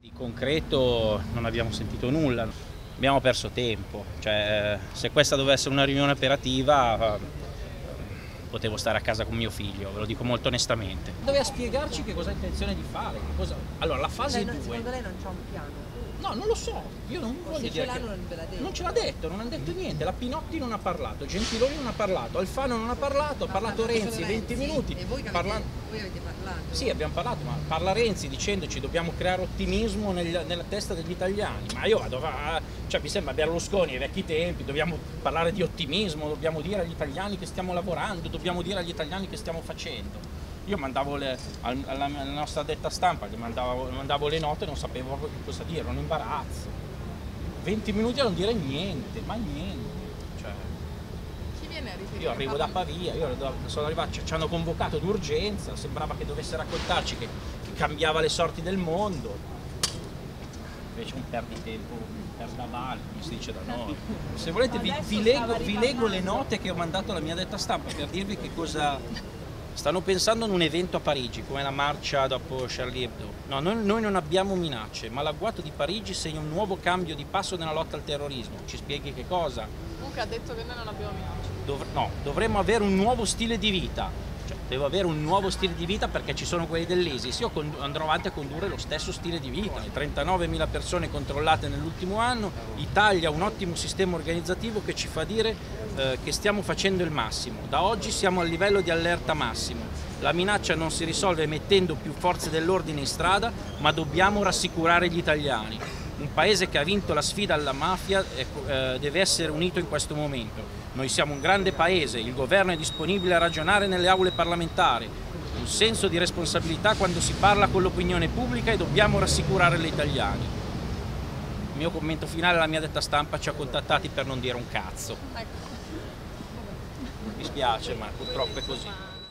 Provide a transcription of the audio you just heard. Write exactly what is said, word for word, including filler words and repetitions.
Di concreto non abbiamo sentito nulla, abbiamo perso tempo, cioè, se questa dovesse essere una riunione operativa potevo stare a casa con mio figlio, ve lo dico molto onestamente. Doveva spiegarci che cosa ha intenzione di fare. Cosa... Allora, la fase due... Secondo lei non c'è un piano? No, non lo so, io non voglio se dire ce che... non ve l'ha detto. Non ce l'ha detto, non ha detto niente, la Pinotti non ha parlato, Gentiloni non ha parlato, Alfano non ha parlato, ha parlato Renzi venti minuti. E voi, parla... avete, voi avete parlato? Sì, abbiamo parlato, ma parla Renzi dicendoci dobbiamo creare ottimismo nel, nella testa degli italiani, ma io vado a... cioè mi sembra Berlusconi ai vecchi tempi, dobbiamo parlare di ottimismo, dobbiamo dire agli italiani che stiamo lavorando, dobbiamo dire agli italiani che stiamo facendo. Io mandavo le, alla, alla nostra detta stampa, gli mandavo, mandavo le note e non sapevo proprio cosa dire, era un imbarazzo. venti minuti a non dire niente, ma niente. Cioè, chi viene a riferire? io arrivo da Pavia, io sono arrivato, ci hanno convocato d'urgenza, sembrava che dovesse raccontarci che, che cambiava le sorti del mondo. Invece un perditempo, un perdavale, come si dice da noi. Se volete vi, vi, leggo, vi leggo le note che ho mandato alla mia detta stampa per dirvi che cosa... Stanno pensando ad un evento a Parigi, come la marcia dopo Charlie Hebdo. No, noi, noi non abbiamo minacce, ma l'agguato di Parigi segna un nuovo cambio di passo nella lotta al terrorismo. Ci spieghi che cosa? Comunque ha detto che noi non abbiamo minacce. Dov- no, dovremmo avere un nuovo stile di vita. Cioè, devo avere un nuovo stile di vita perché ci sono quelli dell'ISIS. Io andrò avanti a condurre lo stesso stile di vita. trentanovemila persone controllate nell'ultimo anno, Italia ha un ottimo sistema organizzativo che ci fa dire eh, che stiamo facendo il massimo. Da oggi siamo al livello di allerta massimo. La minaccia non si risolve mettendo più forze dell'ordine in strada, ma dobbiamo rassicurare gli italiani. Un paese che ha vinto la sfida alla mafia eh, deve essere unito in questo momento. Noi siamo un grande paese, il governo è disponibile a ragionare nelle aule parlamentari, un senso di responsabilità quando si parla con l'opinione pubblica e dobbiamo rassicurare gli italiani. Il mio commento finale alla mia detta stampa: ci ha contattati per non dire un cazzo. Ecco. Mi spiace, ma purtroppo è così.